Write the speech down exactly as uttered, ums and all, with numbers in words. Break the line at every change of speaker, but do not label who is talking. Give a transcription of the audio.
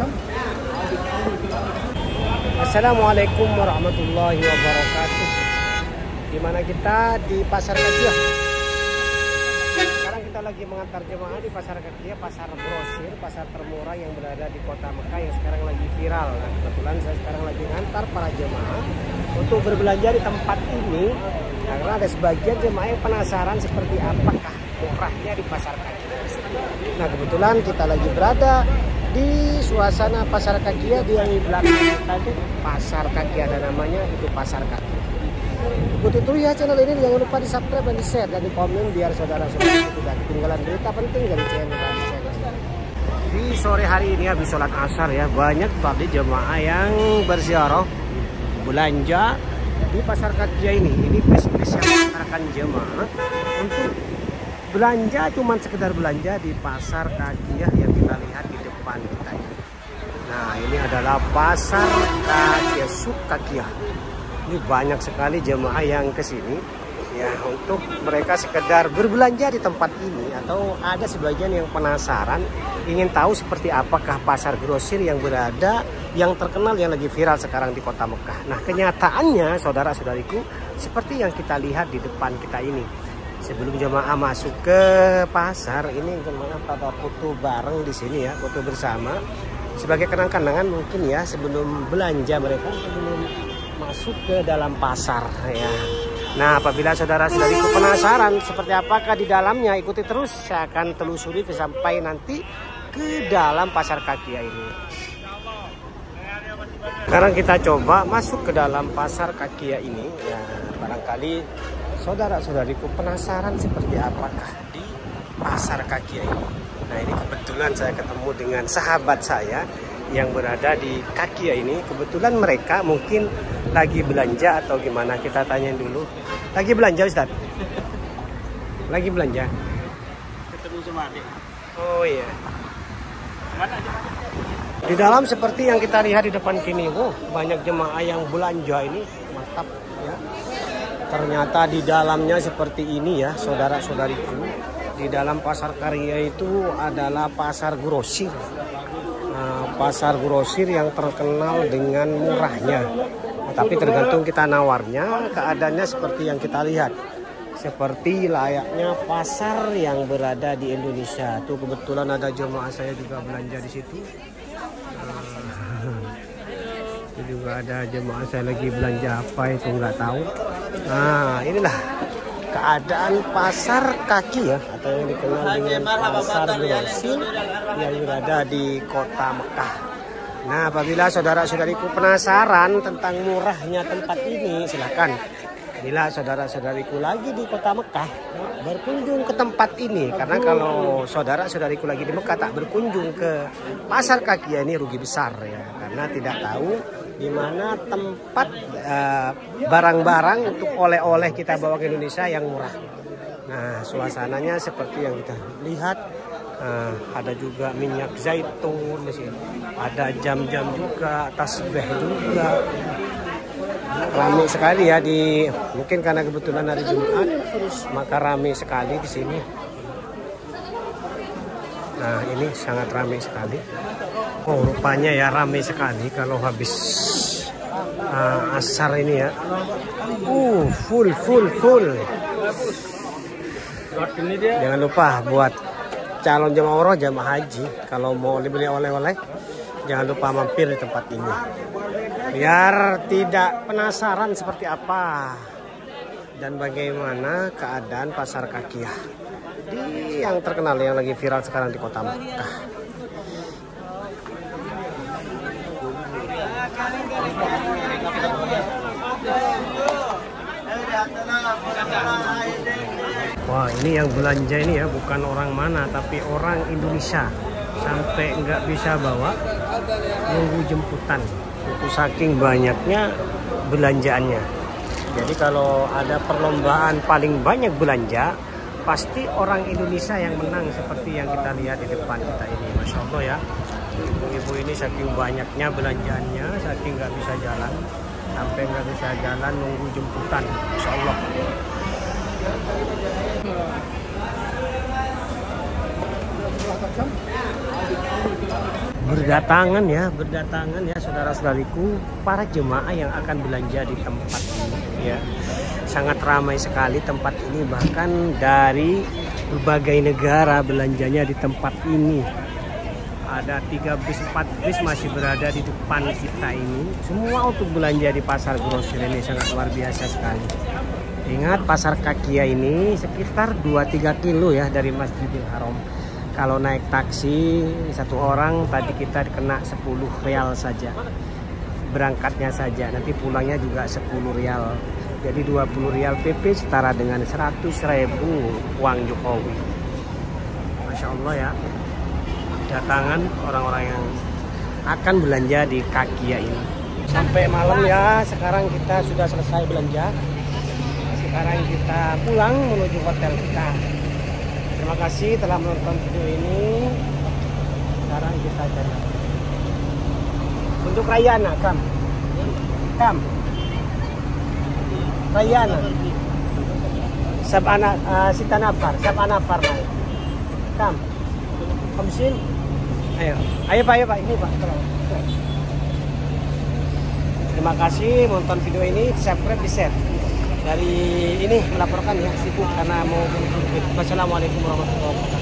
Assalamualaikum warahmatullahi wabarakatuh. Dimana kita di Pasar Kakiah. Sekarang kita lagi mengantar jemaah di Pasar Kakiah, pasar grosir, pasar termurah yang berada di Kota Mekah yang sekarang lagi viral. Nah, kebetulan saya sekarang lagi mengantar para jemaah untuk berbelanja di tempat ini karena ada sebagian jemaah yang penasaran seperti apakah murahnya di Pasar Kakiah. Nah, kebetulan kita lagi berada di suasana Pasar Kakiah, di yang di belakang kita itu Pasar Kakiah dan namanya itu Pasar Kakiah. Ikuti terus ya channel ini, jangan lupa di subscribe dan di share dan di komen biar saudara-saudara tidak ketinggalan berita penting dari channel ini. Di sore hari ini habis sholat asar ya, banyak tadi jemaah yang berziarah belanja di Pasar Kakiah ini. Ini spesial mengantarkan jemaah untuk belanja, cuman sekedar belanja di Pasar Kakiah yang kita lihat di depan kita ini. Nah, ini adalah Pasar Kakiah, Suk Kakiah. Ini banyak sekali jemaah yang ke sini ya untuk mereka sekedar berbelanja di tempat ini, atau ada sebagian yang penasaran ingin tahu seperti apakah pasar grosir yang berada yang terkenal yang lagi viral sekarang di Kota Mekah. Nah, kenyataannya saudara-saudariku seperti yang kita lihat di depan kita ini. Sebelum jemaah masuk ke pasar ini, jemaah pada foto bareng di sini ya, foto bersama sebagai kenang-kenangan mungkin ya sebelum belanja mereka, sebelum masuk ke dalam pasar ya. Nah, apabila saudara-saudariku penasaran seperti apakah di dalamnya, ikuti terus, saya akan telusuri sampai nanti ke dalam Pasar Kakiah ini. Sekarang kita coba masuk ke dalam Pasar Kakiah ini ya, barangkali saudara-saudariku penasaran seperti apakah di Pasar Kakiah ini. Nah, ini kebetulan saya ketemu dengan sahabat saya yang berada di Kakiah ini. Kebetulan mereka mungkin lagi belanja atau gimana, kita tanyain dulu. Lagi belanja Ustaz? Lagi belanja?
Ketemu sama adik.
Oh iya.
Mana aja?
Di dalam seperti yang kita lihat di depan kini, oh, banyak jemaah yang belanja ini, mantap ya. Ternyata di dalamnya seperti ini ya, saudara-saudariku. Di dalam Pasar Kakiah itu adalah pasar grosir. Nah, pasar grosir yang terkenal dengan murahnya. Nah, tapi tergantung kita nawarnya, keadaannya seperti yang kita lihat. Seperti layaknya pasar yang berada di Indonesia. Tuh kebetulan ada jemaah saya juga belanja di situ. Nah, itu juga ada jemaah saya lagi belanja apa itu nggak tahu. Nah, inilah keadaan Pasar Kakiah atau yang dikenal dengan pasar grosir yang berada di Kota Mekah. Nah, apabila saudara-saudariku penasaran tentang murahnya tempat ini, silahkan. Bila saudara-saudariku lagi di Kota Mekah, berkunjung ke tempat ini. Karena kalau saudara-saudariku lagi di Mekah tak berkunjung ke Pasar Kakiah ini rugi besar ya, karena tidak tahu di mana tempat barang-barang uh, untuk oleh-oleh kita bawa ke Indonesia yang murah. Nah, suasananya seperti yang kita lihat. Uh, ada juga minyak zaitun di sini. Ada jam-jam juga, tasbih juga. Ramai sekali ya di, mungkin karena kebetulan hari Jumat, maka ramai sekali di sini. Nah, ini sangat ramai sekali. Oh, rupanya ya ramai sekali kalau habis uh, asar ini ya. Uh, full, full, full. Jangan lupa buat calon jemaah umroh, jemaah haji, kalau mau beli oleh-oleh, jangan lupa mampir di tempat ini. Biar tidak penasaran seperti apa dan bagaimana keadaan Pasar Kakiah di yang terkenal yang lagi viral sekarang di Kota Mekah. Wah, ini yang belanja ini ya bukan orang mana tapi orang Indonesia, sampai nggak bisa bawa, nunggu jemputan. Itu saking banyaknya belanjaannya. Jadi kalau ada perlombaan paling banyak belanja, pasti orang Indonesia yang menang seperti yang kita lihat di depan kita ini. Masya Allah ya, ibu-ibu ini saking banyaknya belanjaannya, saking nggak bisa jalan, sampai nggak bisa jalan nunggu jemputan. Masya Allah. Berdatangan ya, berdatangan ya saudara-saudariku para jemaah yang akan belanja di tempat ini ya. Sangat ramai sekali tempat ini, bahkan dari berbagai negara belanjanya di tempat ini. Ada tiga bis, empat bis masih berada di depan kita ini. Semua untuk belanja di pasar grosir ini sangat luar biasa sekali. Ingat, pasar Kakia ini sekitar dua tiga kilo ya dari Masjidil Haram. Kalau naik taksi satu orang tadi kita kena sepuluh rial saja. Berangkatnya saja, nanti pulangnya juga sepuluh rial. Jadi dua puluh rial P P setara dengan seratus ribu uang Jokowi. Masya Allah ya. Datangan orang-orang yang akan belanja di Kakia ini. Sampai malam ya, sekarang kita sudah selesai belanja. Sekarang kita pulang menuju hotel kita. Terima kasih telah menonton video ini. Sekarang kita jalan. Untuk Rayana, kam. Kam. Rayana. Sabana uh, sita nafar, sabana nafar. Kam. Kamsin. Ayo, ayo Pak, ayo Pak, ini Pak. Tolong. Terima kasih menonton video ini, subscribe, di share. Dari ini melaporkan ya, sibuk karena mau. Wassalamualaikum warahmatullahi wabarakatuh.